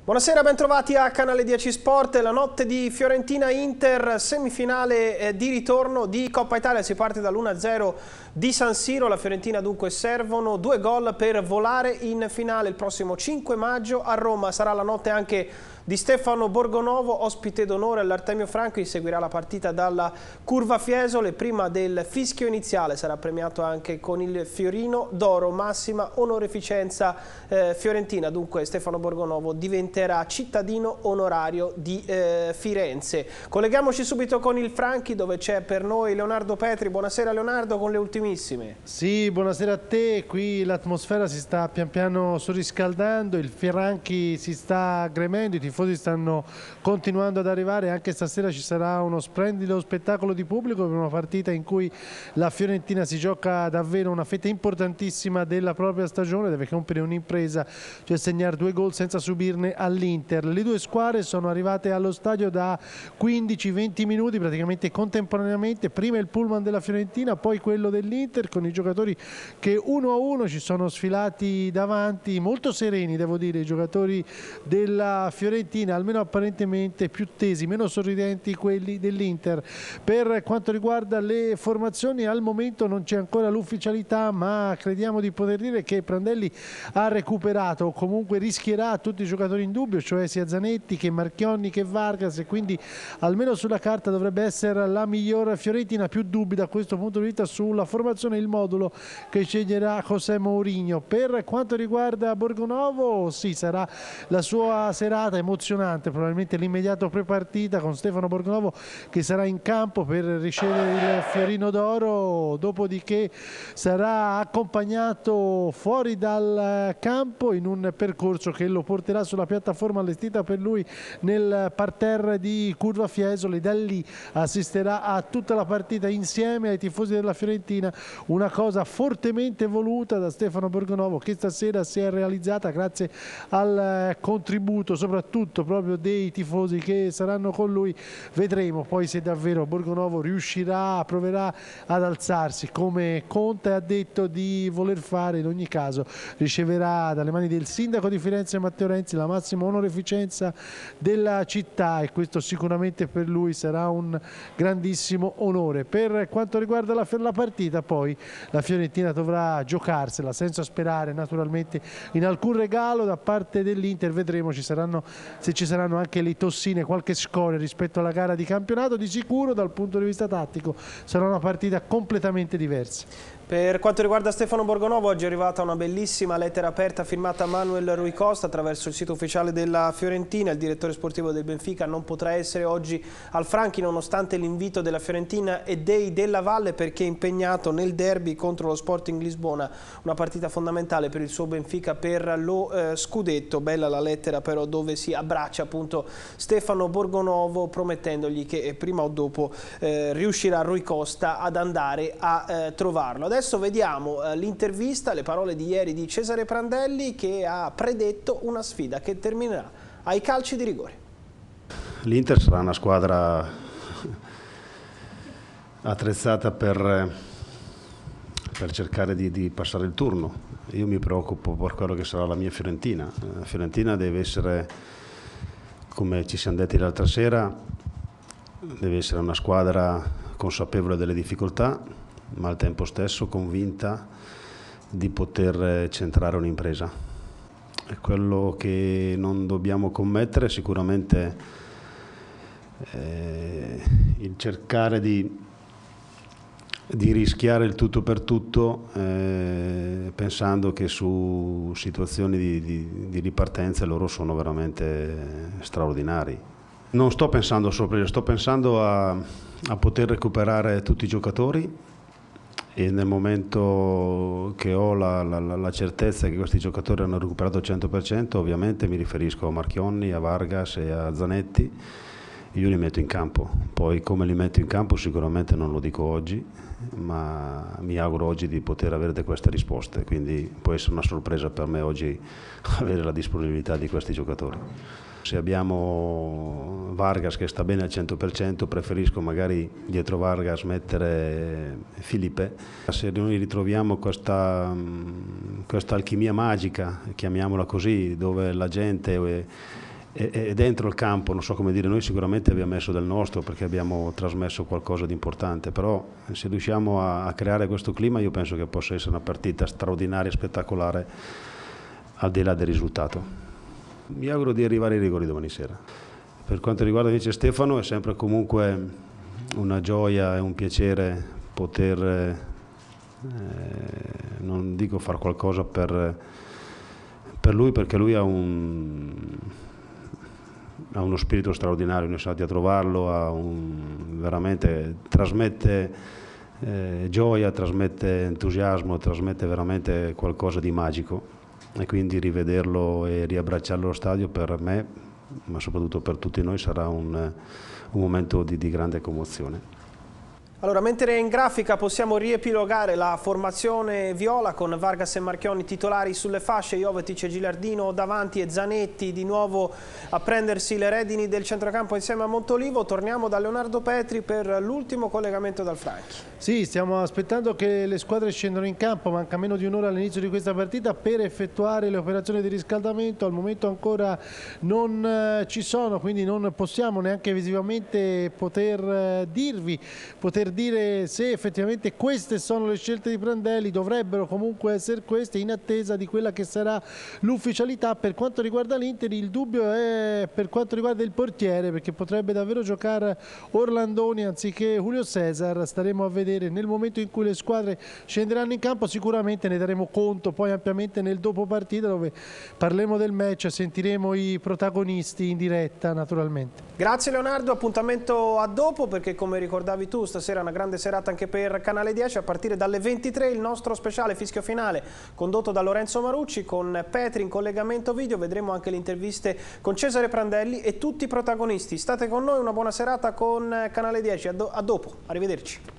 Buonasera, bentrovati a Canale 10 Sport. La notte di Fiorentina-Inter, semifinale di ritorno di Coppa Italia. Si parte dall'1-0 di San Siro. La Fiorentina dunque servono 2 gol per volare in finale il prossimo 5 maggio a Roma. Sarà la notte anche di Stefano Borgonovo, ospite d'onore all'Artemio Franchi. Seguirà la partita dalla Curva Fiesole. Prima del fischio iniziale sarà premiato anche con il Fiorino d'Oro, massima onorificenza fiorentina. Dunque Stefano Borgonovo diventerà cittadino onorario di Firenze. Colleghiamoci subito con il Franchi, dove c'è per noi Leonardo Petri. Buonasera Leonardo, con le ultimissime. Sì, buonasera a te. Qui l'atmosfera si sta pian piano surriscaldando, il Franchi si sta gremendo, i tifosi stanno continuando ad arrivare. Anche stasera ci sarà uno splendido spettacolo di pubblico per una partita in cui la Fiorentina si gioca davvero una fetta importantissima della propria stagione, deve compiere un'impresa, cioè segnare 2 gol senza subirne all'Inter. Le due squadre sono arrivate allo stadio da 15-20 minuti praticamente contemporaneamente, prima il pullman della Fiorentina, poi quello dell'Inter, con i giocatori che uno a uno ci sono sfilati davanti, molto sereni devo dire, i giocatori della Fiorentina, almeno apparentemente più tesi, meno sorridenti quelli dell'Inter. Per quanto riguarda le formazioni, al momento non c'è ancora l'ufficialità, ma crediamo di poter dire che Prandelli ha recuperato o comunque rischierà tutti i giocatori in dubbio, cioè sia Zanetti che Marchionni che Vargas, e quindi almeno sulla carta dovrebbe essere la miglior Fiorentina. Più dubbi da questo punto di vista sulla formazione e il modulo che sceglierà José Mourinho. Per quanto riguarda Borgonovo, sì, sarà la sua serata emozionante, probabilmente l'immediato prepartita con Stefano Borgonovo che sarà in campo per ricevere il Fiorino d'Oro, dopodiché sarà accompagnato fuori dal campo in un percorso che lo porterà sulla piattaforma allestita per lui nel parterre di Curva Fiesole. Da lì assisterà a tutta la partita insieme ai tifosi della Fiorentina, una cosa fortemente voluta da Stefano Borgonovo, che stasera si è realizzata grazie al contributo soprattutto proprio dei tifosi che saranno con lui. Vedremo poi se davvero Borgonovo riuscirà, proverà ad alzarsi come Conte ha detto di voler fare. In ogni caso riceverà dalle mani del sindaco di Firenze Matteo Renzi la massima onorificenza della città, e questo sicuramente per lui sarà un grandissimo onore. Per quanto riguarda la partita, poi la Fiorentina dovrà giocarsela senza sperare naturalmente in alcun regalo da parte dell'Inter. Vedremo se ci saranno anche le tossine, qualche scoria rispetto alla gara di campionato. Di sicuro dal punto di vista tattico sarà una partita completamente diversa. Per quanto riguarda Stefano Borgonovo, oggi è arrivata una bellissima lettera aperta firmata Manuel Rui Costa attraverso il sito ufficiale della Fiorentina. Il direttore sportivo del Benfica non potrà essere oggi al Franchi nonostante l'invito della Fiorentina e dei Della Valle, perché è impegnato nel derby contro lo Sporting Lisbona, una partita fondamentale per il suo Benfica per lo scudetto. Bella la lettera però, dove si abbraccia appunto Stefano Borgonovo, promettendogli che prima o dopo riuscirà Rui Costa ad andare a trovarlo. Adesso vediamo l'intervista, le parole di ieri di Cesare Prandelli, che ha predetto una sfida che terminerà ai calci di rigore. L'Inter sarà una squadra attrezzata per cercare di passare il turno. Io mi preoccupo per quello che sarà la mia Fiorentina. La Fiorentina deve essere, come ci siamo detti l'altra sera, deve essere una squadra consapevole delle difficoltà, ma al tempo stesso convinta di poter centrare un'impresa. E quello che non dobbiamo commettere è sicuramente il cercare di rischiare il tutto per tutto, pensando che su situazioni di ripartenza loro sono veramente straordinari. Non sto pensando a sorprese, sto pensando a poter recuperare tutti i giocatori, e nel momento che ho la certezza che questi giocatori hanno recuperato il 100%, ovviamente mi riferisco a Marchionni, a Vargas e a Zanetti, io li metto in campo. Poi come li metto in campo sicuramente non lo dico oggi, ma mi auguro oggi di poter avere queste risposte, quindi può essere una sorpresa per me oggi avere la disponibilità di questi giocatori. Se abbiamo Vargas che sta bene al 100%, preferisco magari dietro Vargas mettere Filipe. Se noi ritroviamo questa alchimia magica, chiamiamola così, dove la gente e dentro il campo, non so come dire, noi sicuramente abbiamo messo del nostro perché abbiamo trasmesso qualcosa di importante, però se riusciamo a creare questo clima io penso che possa essere una partita straordinaria, spettacolare, al di là del risultato. Mi auguro di arrivare ai rigori domani sera. Per quanto riguarda invece Stefano, è sempre comunque una gioia e un piacere poter, non dico fare qualcosa per lui, perché lui ha uno spirito straordinario, noi siamo andati a trovarlo, veramente trasmette gioia, trasmette entusiasmo, trasmette veramente qualcosa di magico, e quindi rivederlo e riabbracciarlo allo stadio per me, ma soprattutto per tutti noi, sarà un momento di grande commozione. Allora, mentre in grafica possiamo riepilogare la formazione viola con Vargas e Marchionni titolari sulle fasce, Jovetic e Gilardino davanti e Zanetti di nuovo a prendersi le redini del centrocampo insieme a Montolivo. Torniamo da Leonardo Petri per l'ultimo collegamento dal Franchi. Sì, stiamo aspettando che le squadre scendano in campo, manca meno di un'ora all'inizio di questa partita per effettuare le operazioni di riscaldamento. Al momento ancora non ci sono, quindi non possiamo neanche visivamente poter dire se effettivamente queste sono le scelte di Prandelli. Dovrebbero comunque essere queste, in attesa di quella che sarà l'ufficialità. Per quanto riguarda l'Inter, il dubbio è per quanto riguarda il portiere, perché potrebbe davvero giocare Orlandoni anziché Julio César. Staremo a vedere nel momento in cui le squadre scenderanno in campo, sicuramente ne daremo conto poi ampiamente nel dopo partita, dove parleremo del match e sentiremo i protagonisti in diretta naturalmente. Grazie Leonardo, appuntamento a dopo, perché come ricordavi tu stasera è una grande serata anche per Canale 10. A partire dalle 23 il nostro speciale fischio finale condotto da Lorenzo Marucci con Petri in collegamento video. Vedremo anche le interviste con Cesare Prandelli e tutti i protagonisti. State con noi, una buona serata con Canale 10, a dopo, arrivederci.